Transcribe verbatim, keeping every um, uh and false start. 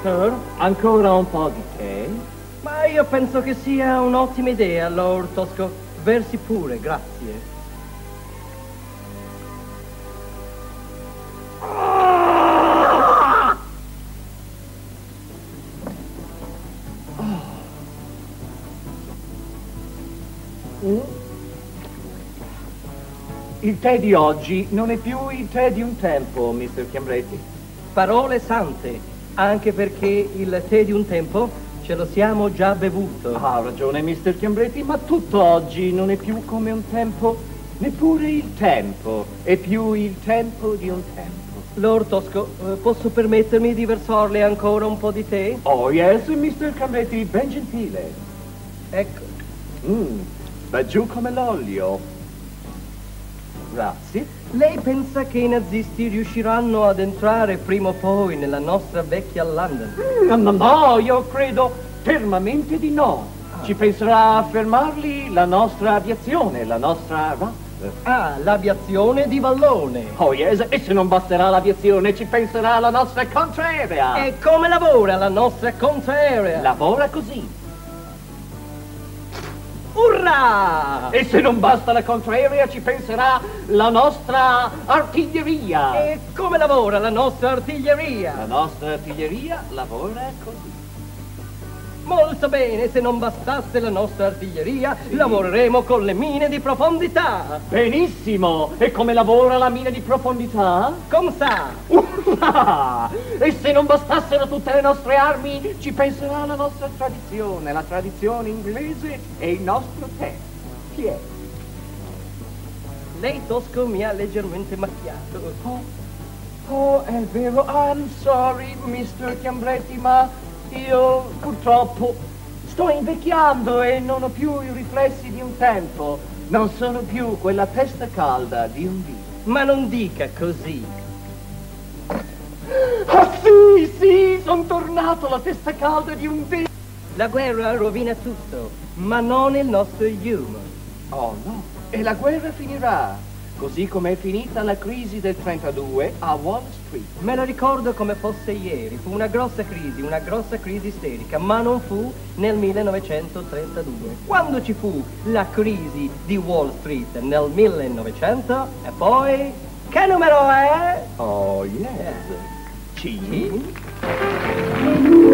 Sir, ancora un po' di tè? Ma io penso che sia un'ottima idea, Lord Tosco. Versi pure, grazie. Il tè di oggi non è più il tè di un tempo, mister Chiambretti. Parole sante, anche perché il tè di un tempo ce lo siamo già bevuto. Ha ragione, mister Chiambretti, ma tutto oggi non è più come un tempo, neppure il tempo è più il tempo di un tempo. Lord Tosco, eh, posso permettermi di versarle ancora un po' di tè? Oh, yes, mister Chiambretti, ben gentile. Ecco. Mmm, va giù come l'olio. Grazie. Lei pensa che i nazisti riusciranno ad entrare prima o poi nella nostra vecchia London? No, no, no, io credo fermamente di no. Ah. Ci penserà a fermarli la nostra aviazione, la nostra R A F. Ah, l'aviazione di Vallone. Oh, yes, e se non basterà l'aviazione ci penserà la nostra contraerea. E come lavora la nostra contraerea? Lavora così. Urrà! E se non basta la contraerea ci penserà la nostra artiglieria. E come lavora la nostra artiglieria? La nostra artiglieria lavora così. Molto bene, se non bastasse la nostra artiglieria, sì, lavoreremo con le mine di profondità. Benissimo! E come lavora la mina di profondità? Come sa? Urrà! E se non bastassero tutte le nostre armi, ci penserà la nostra tradizione, la tradizione inglese e il nostro tè. Chi è? Lei, Tosco, mi ha leggermente macchiato. Oh, oh è vero. I'm sorry, mister Chiambretti, ma io purtroppo sto invecchiando e non ho più i riflessi di un tempo. Non sono più quella testa calda di un dì. Ma non dica così. Ah sì, sì, sono tornato la testa calda di un dì. La guerra rovina tutto, ma non il nostro humor. Oh no, e la guerra finirà. Così come è finita la crisi del trentadue a Wall Street. Me lo ricordo come fosse ieri. Fu una grossa crisi, una grossa crisi isterica, ma non fu nel millenovecentotrentadue. Quando ci fu la crisi di Wall Street nel millenovecento, e poi... Che numero è? Oh, yes. Yeah. C.